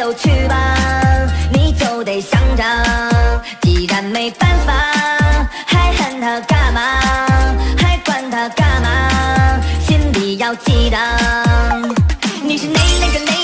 就去吧，你就得想着，既然没办法，还恨他干嘛？还管他干嘛？心里要记得，你是那个。